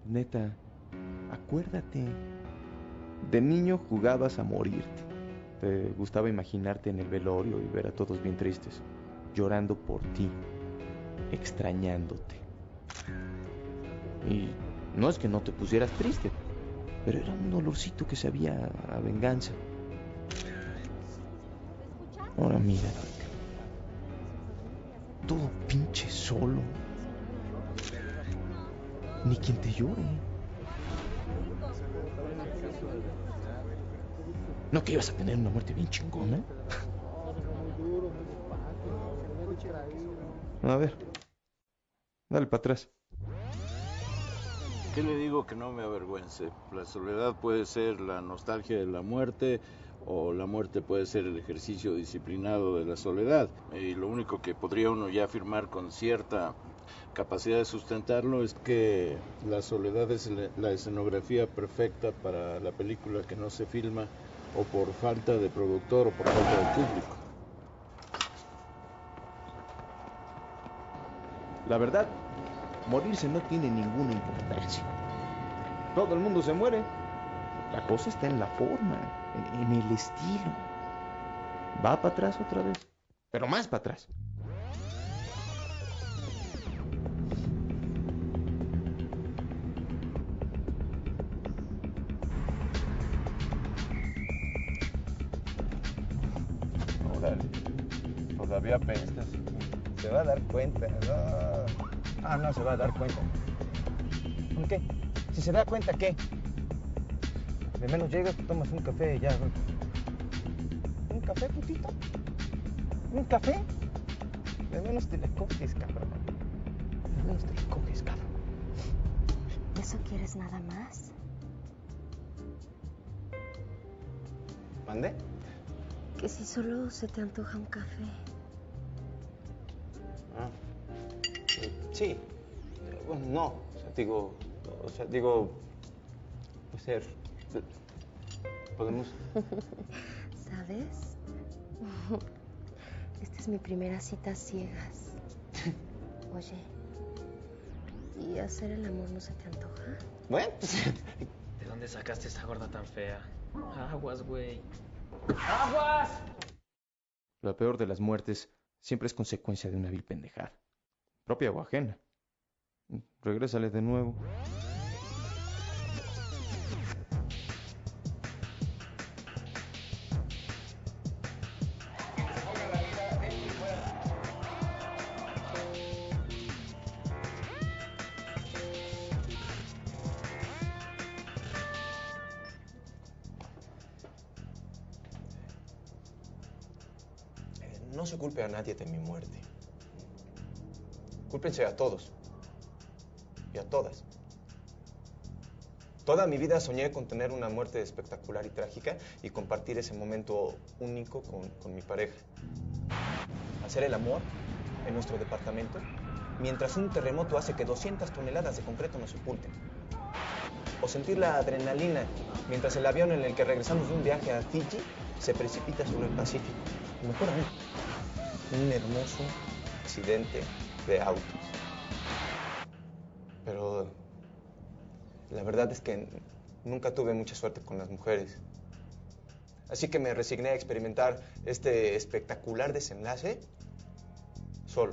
Neta, acuérdate. De niño jugabas a morirte. Te gustaba imaginarte en el velorio y ver a todos bien tristes, llorando por ti, extrañándote. Y no es que no te pusieras triste, pero era un dolorcito que sabía a venganza. Ahora mírate, todo pinche solo. Ni quien te llore. ¿No que ibas a tener una muerte bien chingona? A ver, dale para atrás. ¿Qué le digo que no me avergüence? La soledad puede ser la nostalgia de la muerte o la muerte puede ser el ejercicio disciplinado de la soledad. Y lo único que podría uno ya afirmar con cierta capacidad de sustentarlo es que la soledad es la escenografía perfecta para la película que no se filma o por falta de productor o por falta de público. La verdad, morirse no tiene ninguna importancia. Todo el mundo se muere. La cosa está en la forma, en el estilo. Va para atrás otra vez, pero más para atrás. Órale, todavía apestas. Se va a dar cuenta, no. Ah, no se va a dar cuenta. ¿Por qué? Si se da cuenta, ¿qué? De menos llegas, te tomas un café y ya. ¿Un café, putito? ¿Un café? De menos te la coges, cabrón. De menos te la coges, cabrón. ¿Eso quieres nada más? ¿Mande? Que si solo se te antoja un café. Ah. Sí. Bueno, no. O sea, digo... Puede ser... Podemos... ¿Sabes? Esta es mi primera cita a ciegas. Oye, ¿y hacer el amor no se te antoja? Bueno, pues... ¿De dónde sacaste esa gorda tan fea? Aguas, güey. ¡Aguas! La peor de las muertes siempre es consecuencia de una vil pendejada, propia o ajena. Regrésale de nuevo. No se culpe a nadie de mi muerte. Cúlpense a todos. Y a todas. Toda mi vida soñé con tener una muerte espectacular y trágica y compartir ese momento único con mi pareja. Hacer el amor en nuestro departamento mientras un terremoto hace que 200 toneladas de concreto nos sepulten. O sentir la adrenalina mientras el avión en el que regresamos de un viaje a Fiji se precipita sobre el Pacífico. Y mejor aún, un hermoso accidente de autos. Pero la verdad es que nunca tuve mucha suerte con las mujeres. Así que me resigné a experimentar este espectacular desenlace solo.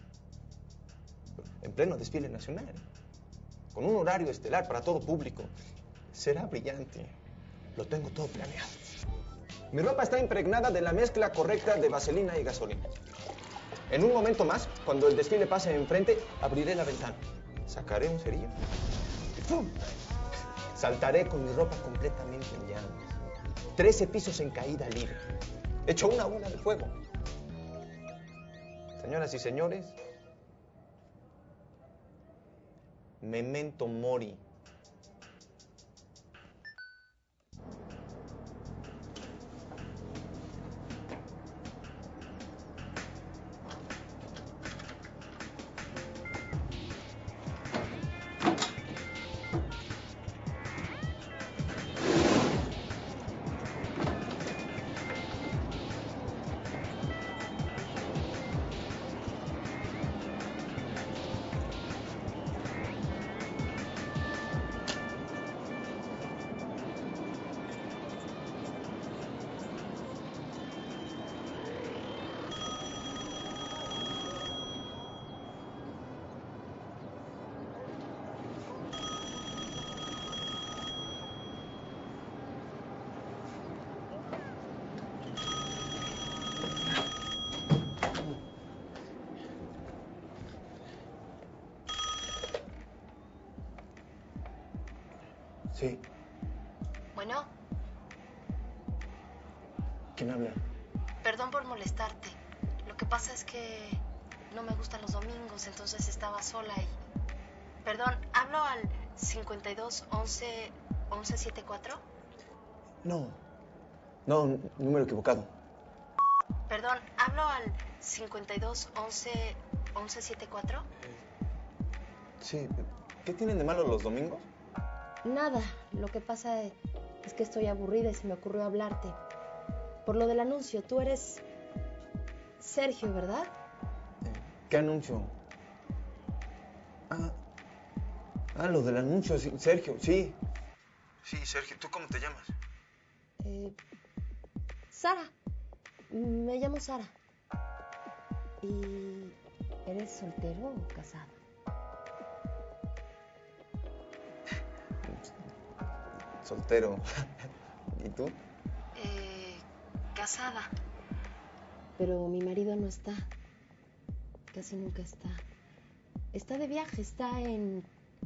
En pleno desfile nacional. Con un horario estelar para todo público. Será brillante. Lo tengo todo planeado. Mi ropa está impregnada de la mezcla correcta de vaselina y gasolina. En un momento más, cuando el desfile pase enfrente, abriré la ventana. Sacaré un cerillo. Y ¡pum! Saltaré con mi ropa completamente en llamas. 13 pisos en caída libre. Hecho una bola de fuego. Señoras y señores, memento mori. Sí. Bueno, ¿Quién habla? perdón por molestarte. Lo que pasa es que no me gustan los domingos, entonces estaba sola y... Perdón, ¿hablo al 52 11 11 74? No. No, número equivocado. Perdón, ¿hablo al 52 11 11 74? Sí. ¿Qué tienen de malo los domingos? Nada, lo que pasa es que estoy aburrida y se me ocurrió hablarte. Por lo del anuncio, tú eres Sergio, ¿verdad? ¿Qué anuncio? Lo del anuncio, sí, Sergio, sí. Sí, Sergio, ¿tú cómo te llamas? Sara. Me llamo Sara. ¿Y eres soltero o casado? Soltero. ¿Y tú? Casada. Pero mi marido no está. Casi nunca está. Está de viaje, está en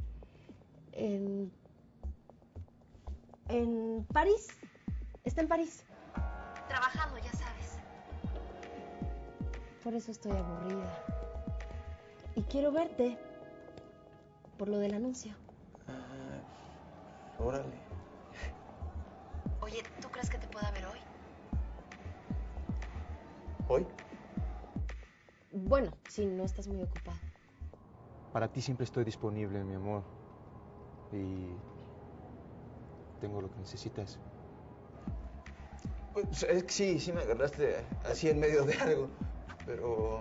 París. Está en París. Trabajando, ya sabes. Por eso estoy aburrida. Y quiero verte. Por lo del anuncio. Órale. Oye, ¿tú crees que te pueda ver hoy? ¿Hoy? Bueno, si no estás muy ocupado. Para ti siempre estoy disponible, mi amor. Y tengo lo que necesitas. Pues es que sí me agarraste así en medio de algo. Pero...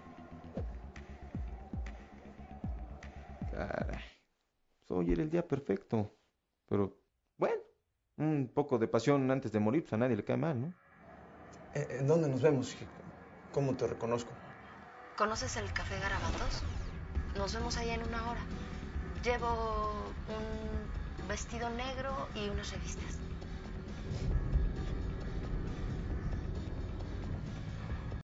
Caray. Hoy era el día perfecto. Pero, bueno, un poco de pasión antes de morir, pues a nadie le cae mal, ¿no? ¿En dónde nos vemos? ¿Cómo te reconozco? ¿Conoces el Café Garabatos? Nos vemos allá en una hora. Llevo un vestido negro y unas revistas.